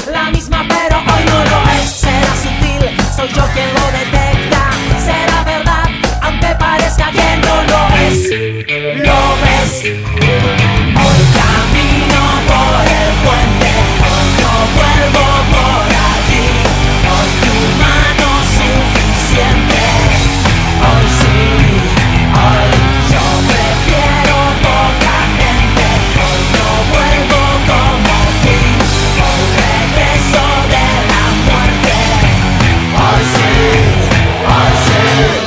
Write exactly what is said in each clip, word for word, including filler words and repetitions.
la misma, pero hoy no lo es. Será sutil, soy yo quien lo detecta. Será verdad, aunque parezca que no lo es. Lo ves, hoy camino por el puente, hoy no vuelvo por allí. Hoy tu mano suficiente, hoy sí, hoy yo prefiero poca gente. Hoy no vuelvo como fui, hoy regreso de la muerte. Hoy sí, hoy sí.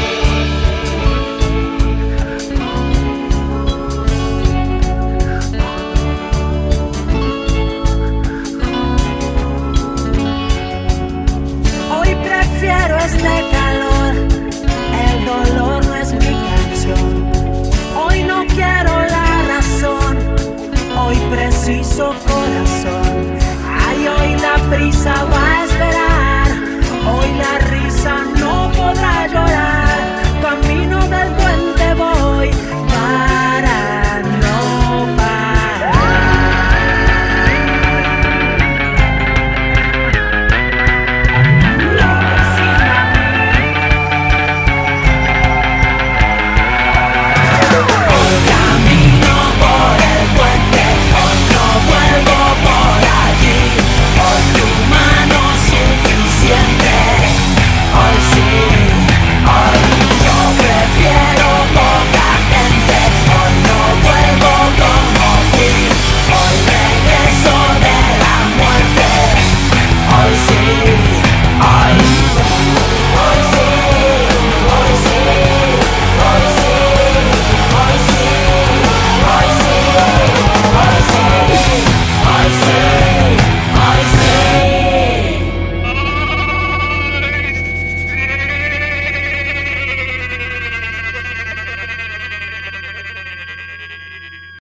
Hoy prefiero este calor, el dolor no es mi canción. Hoy no quiero la razón, hoy preciso